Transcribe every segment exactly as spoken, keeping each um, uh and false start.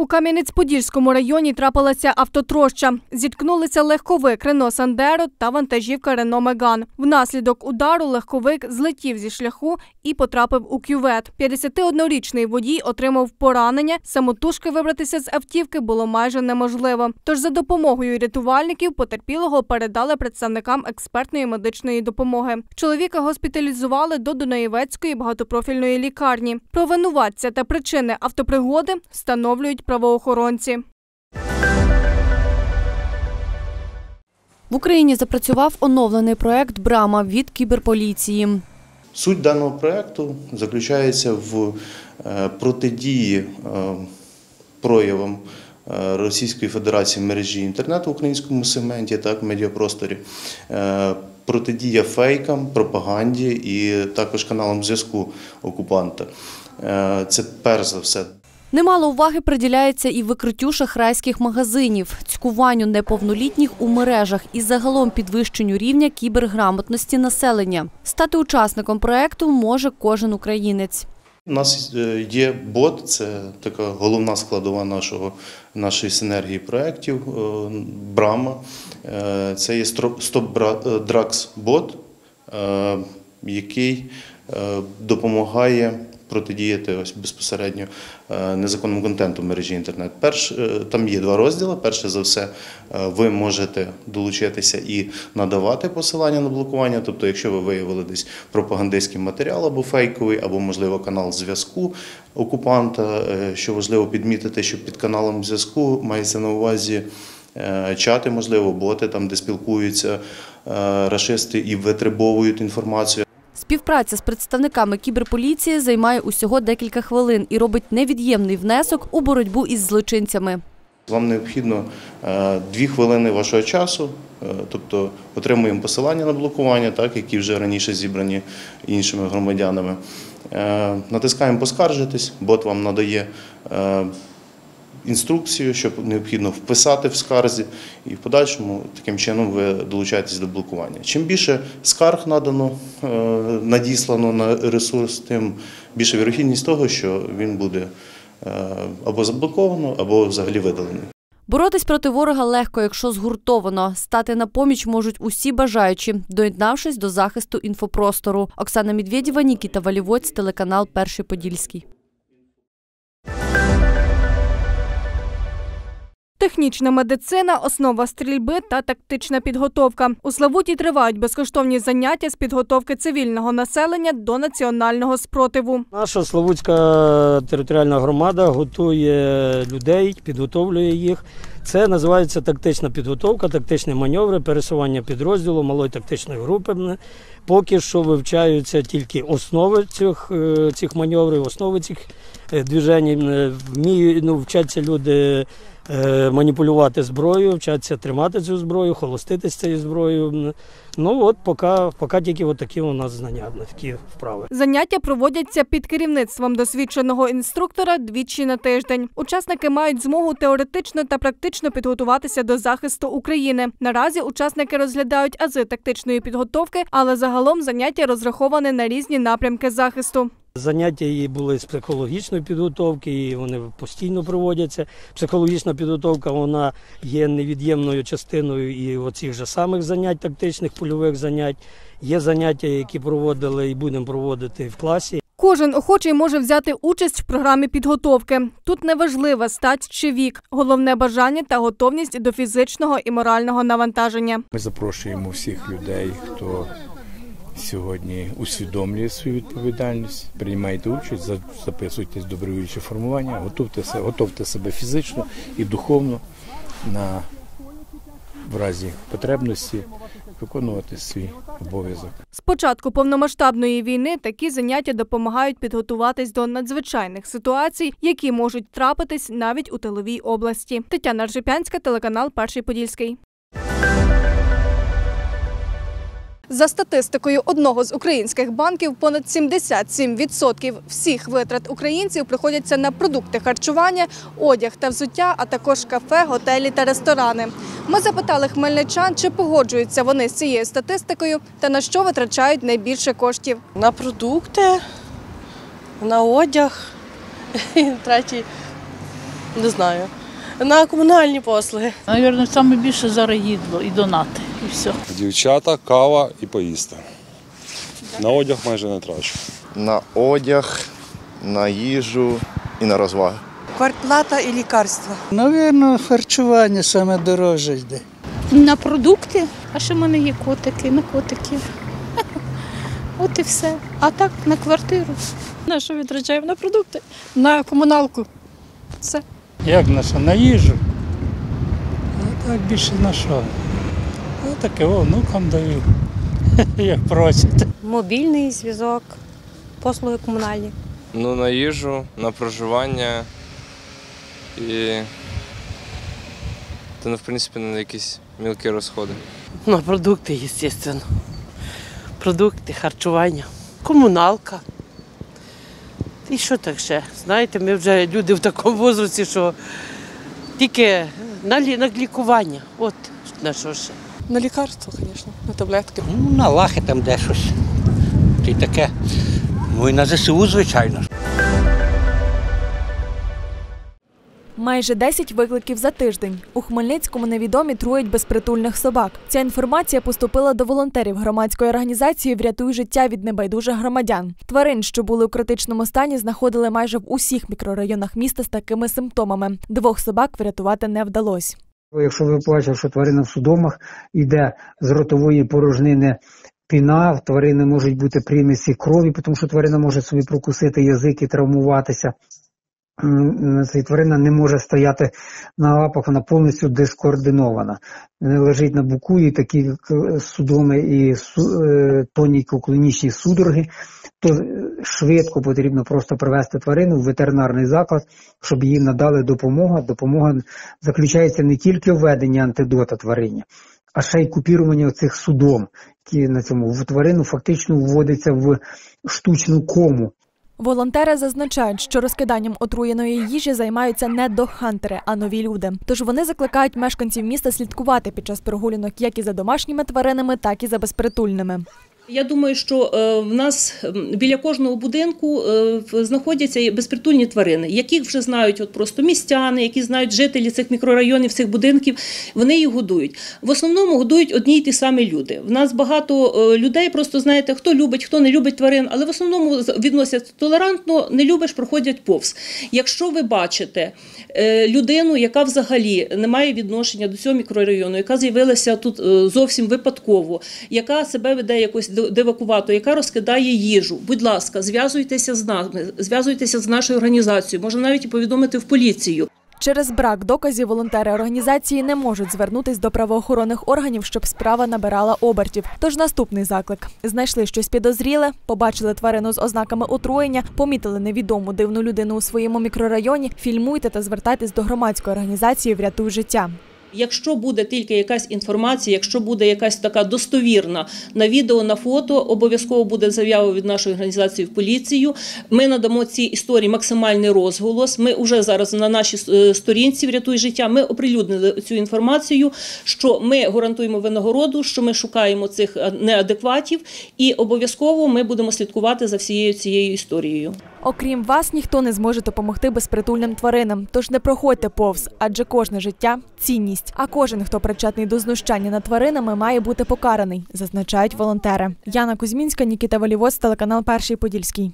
У Кам'янець-Подільському районі трапилася автотроща. Зіткнулися легковик Рено Сандеро та вантажівка Рено Меган. Внаслідок удару легковик злетів зі шляху і потрапив у кювет. п'ятдесятиоднорічний водій отримав поранення. Самотужки вибратися з автівки було майже неможливо. Тож за допомогою рятувальників потерпілого передали представникам експертної медичної допомоги. Чоловіка госпіталізували до Дунаєвецької багатопрофільної лікарні. Про винуватця та причини автопригоди встановлюють правоохоронці. В Україні запрацював оновлений проект «Брама» від кіберполіції. Суть даного проєкту заключається в протидії проявам Російської Федерації мережі інтернету в українському сегменті, так, медіапросторі, протидія фейкам, пропаганді і також каналам зв'язку окупанта. Це перш за все. Немало уваги приділяється і викриттю шахрайських магазинів, цькуванню неповнолітніх у мережах і загалом підвищенню рівня кіберграмотності населення. Стати учасником проєкту може кожен українець. У нас є бот, це така головна складова нашого, нашої синергії проєктів, Брама. Це є стоп-драгс-бот, який допомагає протидіяти ось безпосередньо незаконному контенту в мережі інтернет. Перш, там є два розділи. Перше за все, ви можете долучитися і надавати посилання на блокування. Тобто, якщо ви виявили десь пропагандистський матеріал або фейковий, або, можливо, канал зв'язку окупанта, що важливо підмітити, що під каналом зв'язку мається на увазі чати, можливо, боти, там, де спілкуються рашисти і витребовують інформацію. Співпраця з представниками кіберполіції займає усього декілька хвилин і робить невід'ємний внесок у боротьбу із злочинцями. Вам необхідно дві хвилини вашого часу, тобто отримуємо посилання на блокування, так, які вже раніше зібрані іншими громадянами. Натискаємо «Поскаржитись», бот вам надає інструкцію, що необхідно вписати в скарзі, і в подальшому таким чином ви долучаєтесь до блокування. Чим більше скарг надано, надіслано на ресурс, тим більша вірогідність того, що він буде або заблоковано, або взагалі видалений. Боротись проти ворога легко, якщо згуртовано. Стати на поміч можуть усі бажаючі, доєднавшись до захисту інфопростору. Оксана Медведєва, Нікіта Валівоць, телеканал «Перший Подільський». Технічна медицина, основа стрільби та тактична підготовка. У Славуті тривають безкоштовні заняття з підготовки цивільного населення до національного спротиву. Наша Славутська територіальна громада готує людей, підготовлює їх. Це називається тактична підготовка, тактичні маневри, пересування підрозділу, малої тактичної групи. Поки що вивчаються тільки основи цих, цих маневрів, основи цих движень. Вміють, ну, вчаться люди маніпулювати зброєю, вчаться тримати цю зброю, холоститись цією зброєю. Ну от поки, поки тільки от такі у нас знання, такі вправи. Заняття проводяться під керівництвом досвідченого інструктора двічі на тиждень. Учасники мають змогу теоретично та практично підготуватися до захисту України. Наразі учасники розглядають ази тактичної підготовки, але загалом заняття розраховані на різні напрямки захисту. Заняття її були з психологічної підготовки, і вони постійно проводяться. Психологічна підготовка, вона є невід'ємною частиною і оцих же самих занять, тактичних польових занять. Є заняття, які проводили і будемо проводити в класі. Кожен охочий може взяти участь в програмі підготовки. Тут не важлива стать чи вік. Головне бажання та готовність до фізичного і морального навантаження. Ми запрошуємо всіх людей, хто сьогодні усвідомлює свою відповідальність, приймайте участь, записуйтесь в добровольче формування, готуйте, готовте себе фізично і духовно на, в разі потребності виконувати свій обов'язок. З початку повномасштабної війни такі заняття допомагають підготуватись до надзвичайних ситуацій, які можуть трапитись навіть у тиловій області. Тетяна Ржепянська, телеканал «Перший Подільський». За статистикою одного з українських банків, понад сімдесят сім відсотків всіх витрат українців приходяться на продукти харчування, одяг та взуття, а також кафе, готелі та ресторани. Ми запитали хмельничан, чи погоджуються вони з цією статистикою та на що витрачають найбільше коштів. На продукти, на одяг, третій Не знаю. На комунальні послуги. Навірно, саме більше зараз їдло і донати, і все. Дівчата, кава і поїсти. На одяг майже не трачу. На одяг, на їжу і на розваги. Квартплата і лікарства. Навірно, харчування саме дороже йде. На продукти, а ще в мене є котики, на котиків. От і все. А так, на квартиру. На що витрачаємо? На продукти, на комуналку. Все. Як на що? На їжу? А так більше на що? А таке внукам даю, як просять. Мобільний зв'язок, послуги комунальні. Ну, на їжу, на проживання і, то, ну, в принципі, на якісь мілкі розходи. На продукти, звісно. Продукти, харчування, комуналка. І що так ще? Знаєте, ми вже люди в такому віці, що тільки на, лі... на лікування. От на що ще. На лікарство, звісно, на таблетки. Ну, на лахи там де щось. Ти таке. Ну і на ЗСУ, звичайно. Майже десять викликів за тиждень. У Хмельницькому невідомі труять безпритульних собак. Ця інформація поступила до волонтерів громадської організації «Врятуй життя» від небайдужих громадян. Тварин, що були у критичному стані, знаходили майже в усіх мікрорайонах міста з такими симптомами. Двох собак врятувати не вдалося. Якщо ви бачите, що тварина в судомах йде з ротової порожнини піна, в тварини можуть бути примісі крові, тому що тварина може собі прокусити язик і травмуватися. Ця тварина не може стояти на лапах, вона повністю дискоординована. Лежить на боку, і такі судоми і тоніко-клінічні судороги, то швидко потрібно просто привезти тварину в ветеринарний заклад, щоб їй надали допомогу. Допомога заключається не тільки в введенні антидота тварині, а ще й купірування цих судом, які на цьому в тварину фактично вводиться в штучну кому. Волонтери зазначають, що розкиданням отруєної їжі займаються не догхантери, а нові люди. Тож вони закликають мешканців міста слідкувати під час прогулянок як і за домашніми тваринами, так і за безпритульними. Я думаю, що в нас біля кожного будинку знаходяться безпритульні тварини, яких вже знають от просто містяни, які знають жителі цих мікрорайонів, цих будинків, вони їх годують. В основному годують одні й ті самі люди. В нас багато людей, просто знаєте, хто любить, хто не любить тварин, але в основному відносяться толерантно, не любиш, проходять повз. Якщо ви бачите людину, яка взагалі не має відношення до цього мікрорайону, яка з'явилася тут зовсім випадково, яка себе веде якось дивакувато, яка розкидає їжу. Будь ласка, зв'язуйтеся з нами, зв'язуйтеся з нашою організацією, можна навіть і повідомити в поліцію. Через брак доказів волонтери організації не можуть звернутися до правоохоронних органів, щоб справа набирала обертів. Тож наступний заклик. Знайшли щось підозріле, побачили тварину з ознаками отруєння, помітили невідому дивну людину у своєму мікрорайоні, фільмуйте та звертайтесь до громадської організації «Врятуй життя». Якщо буде тільки якась інформація, якщо буде якась така достовірна на відео, на фото, обов'язково буде заява від нашої організації в поліцію. Ми надамо цій історії максимальний розголос. Ми вже зараз на нашій сторінці «Врятуй життя» ми оприлюднили цю інформацію, що ми гарантуємо винагороду, що ми шукаємо цих неадекватів і обов'язково ми будемо слідкувати за всією цією історією. Окрім вас, ніхто не зможе допомогти безпритульним тваринам, тож не проходьте повз, адже кожне життя – цінність. А кожен, хто причетний до знущання над тваринами, має бути покараний, зазначають волонтери. Яна Кузьмінська, Нікіта Волівоць, телеканал «Перший Подільський».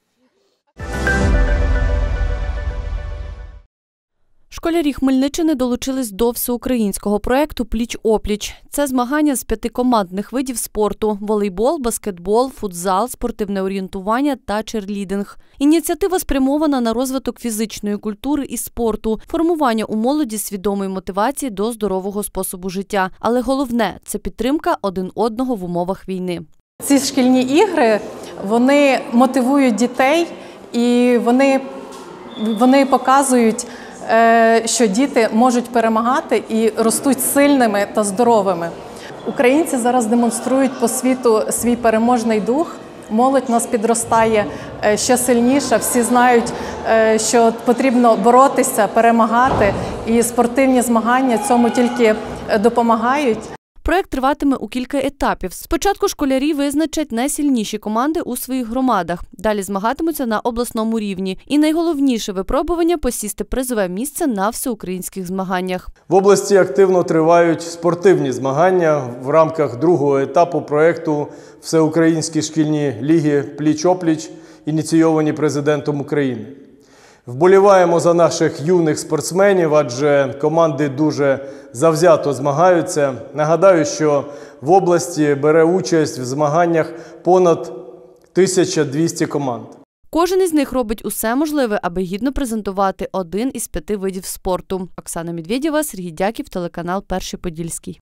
Школярі Хмельниччини долучились до всеукраїнського проєкту «Пліч-опліч». Це змагання з п'яти командних видів спорту – волейбол, баскетбол, футзал, спортивне орієнтування та черлідинг. Ініціатива спрямована на розвиток фізичної культури і спорту, формування у молоді свідомої мотивації до здорового способу життя. Але головне – це підтримка один одного в умовах війни. Ці шкільні ігри, вони мотивують дітей і вони, вони показують, що діти можуть перемагати і ростуть сильними та здоровими. Українці зараз демонструють по світу свій переможний дух. Молодь у нас підростає ще сильніше. Всі знають, що потрібно боротися, перемагати. І спортивні змагання цьому тільки допомагають. Проект триватиме у кілька етапів. Спочатку школярі визначать найсильніші команди у своїх громадах. Далі змагатимуться на обласному рівні. І найголовніше випробування – посісти призове місце на всеукраїнських змаганнях. В області активно тривають спортивні змагання в рамках другого етапу проєкту «Всеукраїнські шкільні ліги пліч-опліч», ініційовані президентом України. Вболіваємо за наших юних спортсменів, адже команди дуже завзято змагаються. Нагадаю, що в області бере участь в змаганнях понад тисяча двісті команд. Кожен із них робить усе можливе, аби гідно презентувати один із п'яти видів спорту. Оксана Медведєва, Сергій Дяків, телеканал «Перший Подільський».